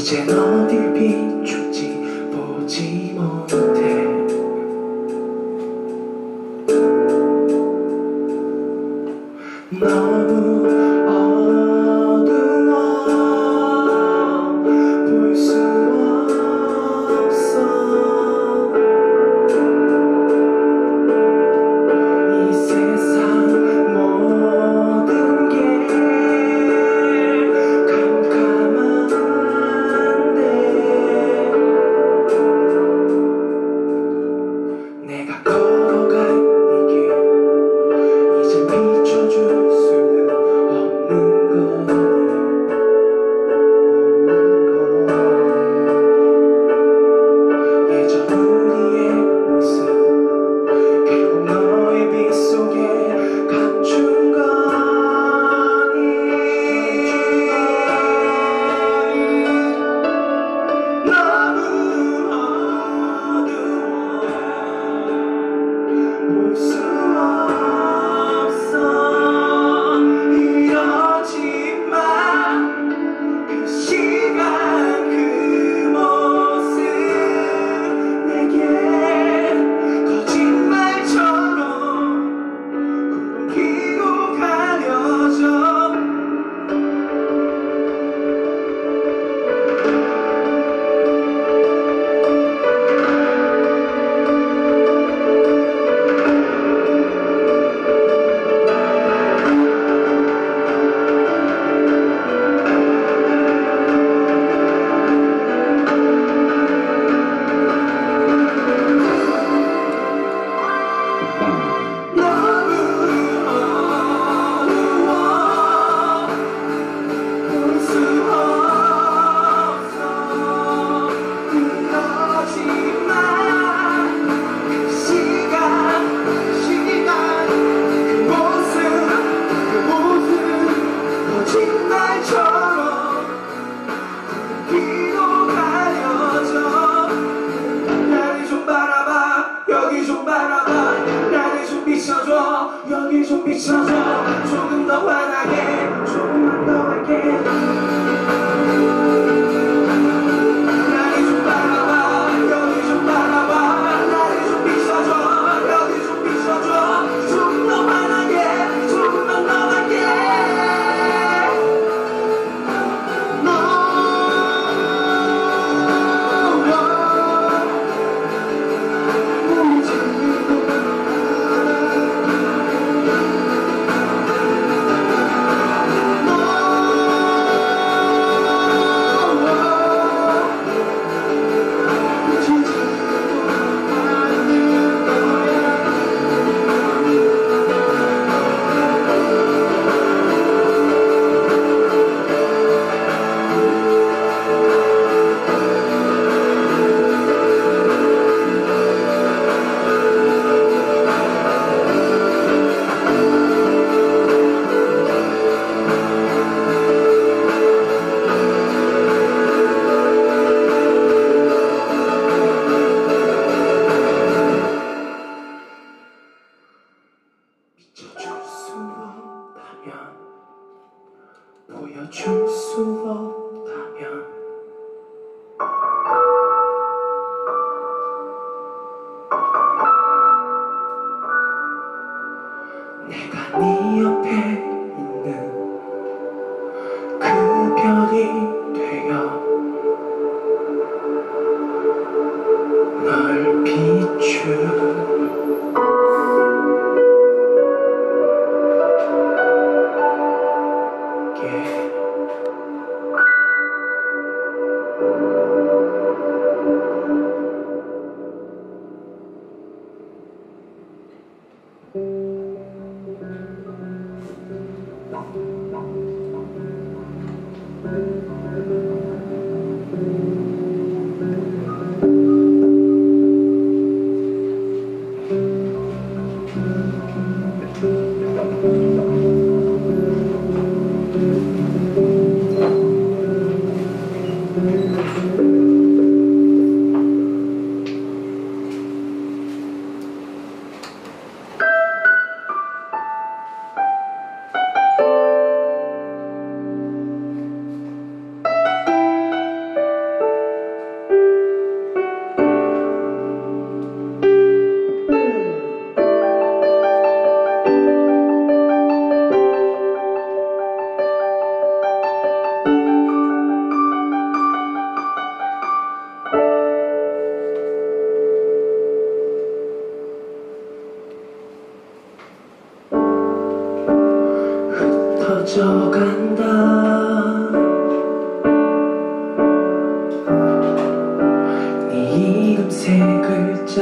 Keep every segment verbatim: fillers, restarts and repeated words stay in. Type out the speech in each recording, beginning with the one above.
이젠 어딜 비출지 보지 못해. 너무 어두워 볼 수 없어. 이 세상 모든 게 캄캄한데 내가 걸어갈 이 길 이제 비춰줄 수는 없는 거네. 예전 우리의 모습 결국 너의 빛 속에 감춘 거니. 너무 어두워 볼 수 없어. 이러지만 그 시간 그 모습 내게 거짓말처럼 굽히고 가려져. 여기 좀 비춰줘. 조금 더 환하게 조금만 더 할게. 나를 좀 바라봐. 여기 좀 바라봐. 나를 좀 비춰줘. 여기 좀 비춰줘. 조금 더 환하게 조금만 더 할게. 비춰줄 수 없다면, 보여줄 수 없다면, 내가 네 옆에 있는 그 별이 되어 널 비추 잊혀져 간다. 네 이름 세 글자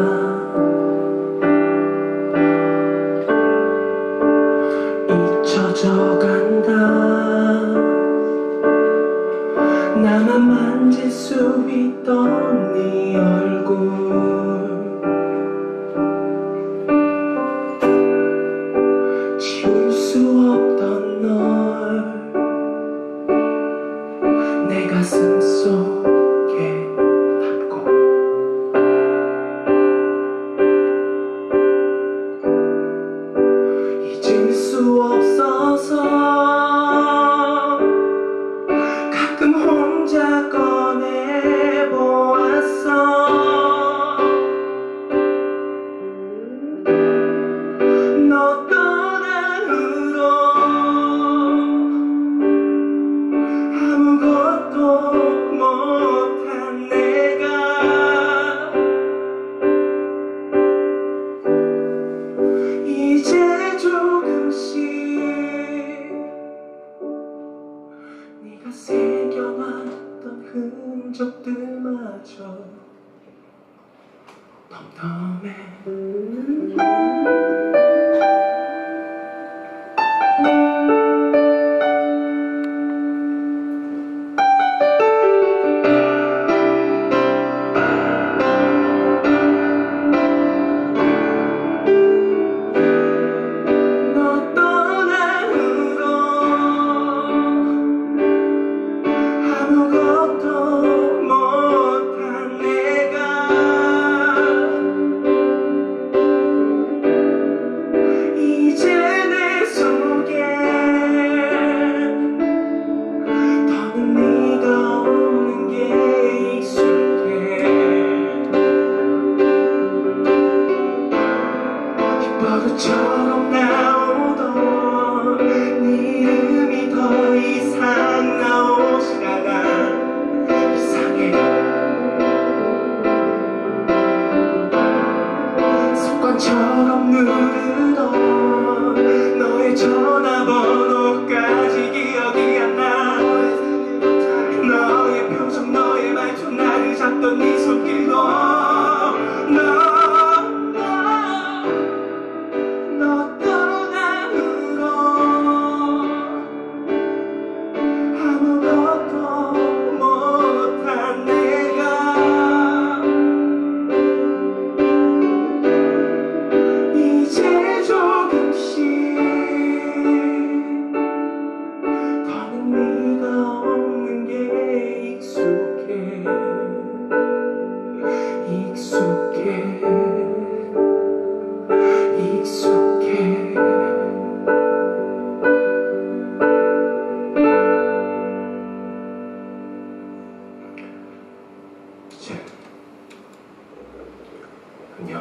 잊혀져 간다. 나만 만질 수 있던 네 얼굴 지울 수 없던 널 내 가슴 속에 담고 잊을 수 없어서 가끔 혼자 꺼내보았어. 너 떠난 후로 아무것도 못한 내가 이제 조금씩 네가 새겨왔던 흔적들마저 덤덤해. 버릇처럼 나오던 네 이름이 더 이상 나오지 않아. 이상해. 습관처럼 누르던 너의 전화번호까지 기억이 안 나. 너의 표정 너의 말투 나를 잡던 네 손길도 너 너 떠난 후로 아무것도 못한 내가 이제 조금씩 더는 네가 없는 게 익숙해. 익숙해. 익숙해. 이제 안녕.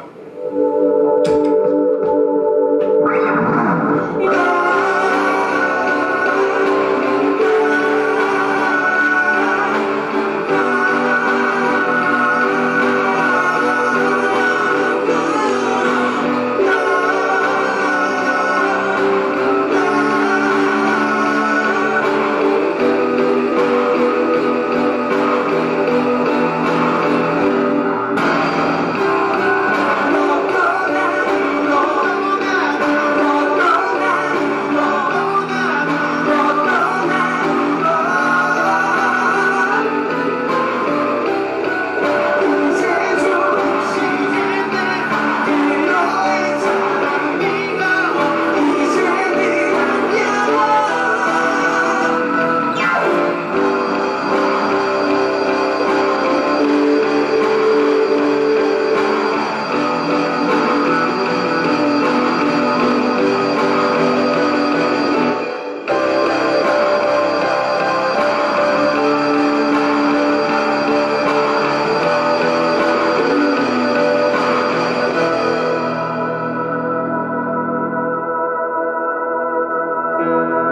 you.